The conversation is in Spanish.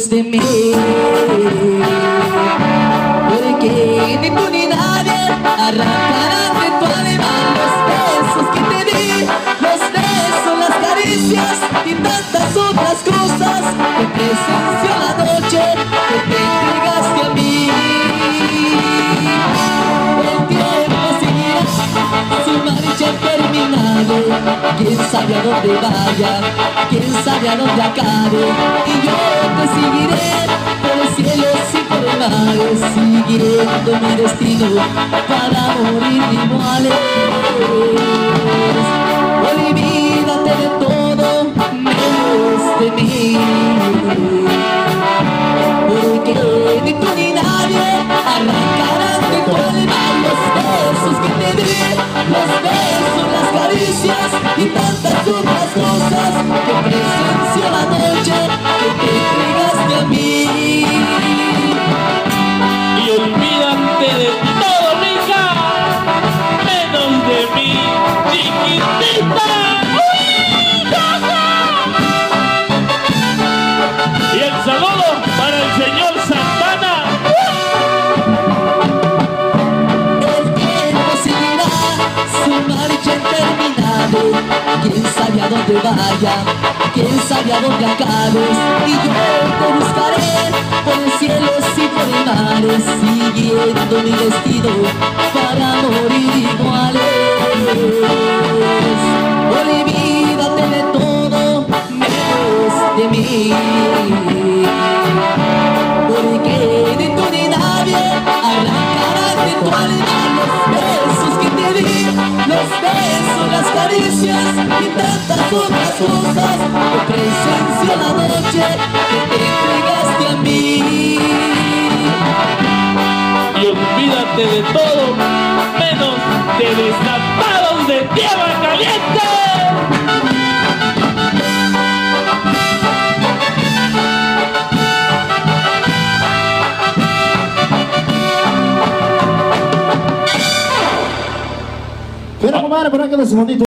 de mí, porque ni tú ni nadie arrancarán de tu alma los besos que te di, los besos, las caricias y tantas otras cosas que presenció la noche que te entregaste a mí. El tiempo seguirá su marcha terminado, quién sabe a dónde vaya, quién sabe a dónde acabe, y yo te seguiré por los cielos y por el mar, siguiendo mi destino para morir iguales. Olvídate de todo menos de mí, porque ni tú ni nadie arrancarán de tu alma los besos que te di, los besos, las caricias y tantas otras cosas que presenció la noche que te entregaste a mí. Y olvídate de todo, mija, menos de mí, chiquitita. Y el saludo para el señor Santana. El tiempo seguirá su marcha interminable, quién sabe a dónde vaya, quién sabe a dónde acabes, y yo te buscaré por el cielo y por el mar, siguiendo mi destino para morir iguales. Olvídate de todo menos de mí, porque ni tú ni nadie arrancará de tu alma los besos que te di, los besos, las caricias y tantas otras cosas que presenció la noche que te entregaste a mí. Y olvídate de todo menos de Destapados de Tierra Caliente. Pero comadre, por acá los bonitos.